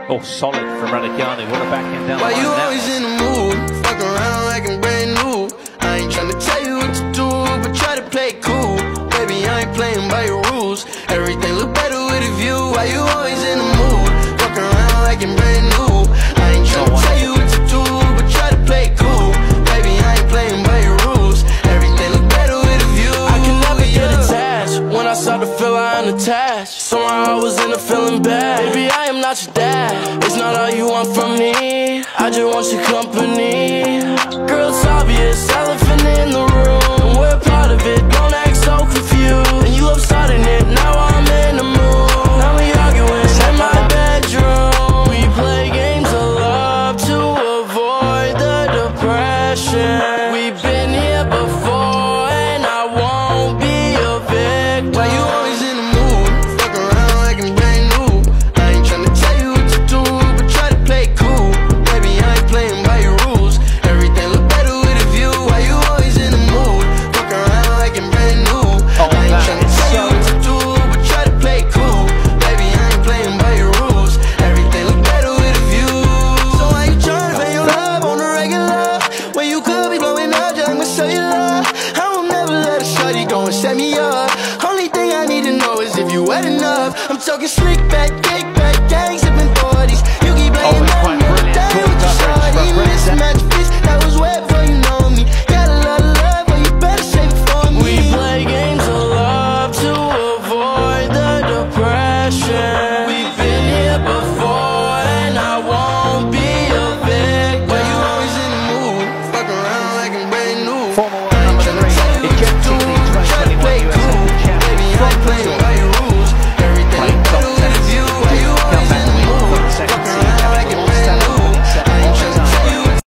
Oh, solid from Raducanu. What a backhand down the Why line you now. always in the mood? Fuck around like I'm brand new. I ain't tryna tell you what to do, but try to play it cool. Baby, I ain't playing by your rules. Everything look better with a view. Why you always in the mood? Fuck around like I'm brand new. I ain't tryna tell you what to do, but try to play it cool. Baby, I ain't playing by your rules. Everything look better with a view. I can never get attached. When I start to feel I unattached, somehow I was in a feeling bad. Baby, I am not your dad. It's not all you want from me. I just want your company. Girl, it's obvious, elephant in the room. We're part of it, don't act so confused. And you love starting it, now I'm in the mood. Now we arguing in my bedroom. We play games of love to avoid the depression. We've been here before and I won't be a victim. Why you always in the mood? Fuck around like I'm brand new. I ain't tryna tell you what to do, but try to play it cool. Baby, I ain't playing by your rules. Everything look better with a view. Why you always in the mood? Fuck around like I'm brand new. I ain't tryna tell you what to do, but try to play it cool. Baby, I ain't playing by your rules. Everything look better with a view. So why you tryna pay your love on the regular when you could be blowing up just like my cellular? I will never let a shawty go and set me up. Only thing I need to know is if you wet enough. I'm talking slick back.